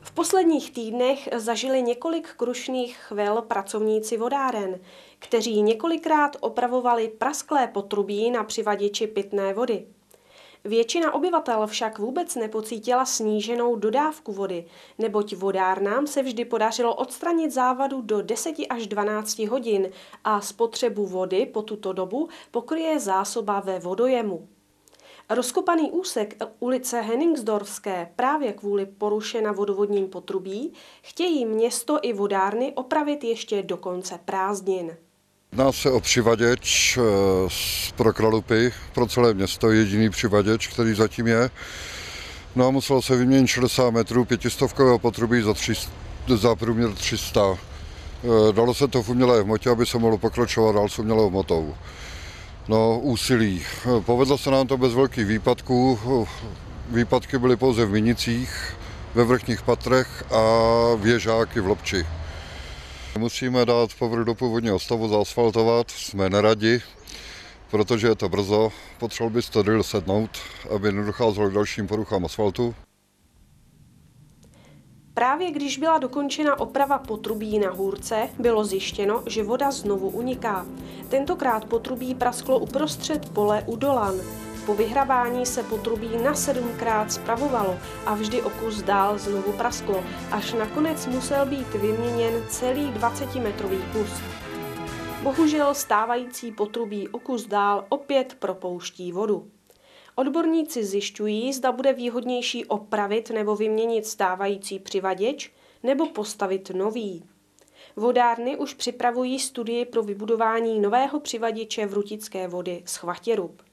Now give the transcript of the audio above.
V posledních týdnech zažili několik krušných chvil pracovníci vodáren, kteří několikrát opravovali prasklé potrubí na přivaděči pitné vody. Většina obyvatel však vůbec nepocítila sníženou dodávku vody, neboť vodárnám se vždy podařilo odstranit závadu do 10 až 12 hodin a spotřebu vody po tuto dobu pokryje zásoba ve vodojemu. Rozkopaný úsek ulice Hennigsdorfské právě kvůli poruše na vodovodním potrubí chtějí město i vodárny opravit ještě do konce prázdnin. Jedná se o přivaděč pro Kralupy, pro celé město, jediný přivaděč, který zatím je. No a muselo se vyměnit 60 metrů 500kového potrubí za průměr 300. Dalo se to v umělé hmotě, aby se mohlo pokračovat dál s umělou hmotou. No, úsilí. Povedlo se nám to bez velkých výpadků. Výpadky byly pouze v Minicích, ve vrchních patrech a věžáky v Lobči. Musíme dát povrch do původního stavu, zaasfaltovat, jsme neradi, protože je to brzo, potřeboval by to drill sednout, aby nedocházelo k dalším poruchám asfaltu. Právě když byla dokončena oprava potrubí na Hůrce, bylo zjištěno, že voda znovu uniká. Tentokrát potrubí prasklo uprostřed pole u Dolan. Po vyhrabání se potrubí na 7krát spravovalo a vždy o kus dál znovu prasklo, až nakonec musel být vyměněn celý 20metrový kus. Bohužel stávající potrubí o kus dál opět propouští vodu. Odborníci zjišťují, zda bude výhodnější opravit nebo vyměnit stávající přivaděč nebo postavit nový. Vodárny už připravují studii pro vybudování nového přivaděče vrutické vody z Chvatěrub.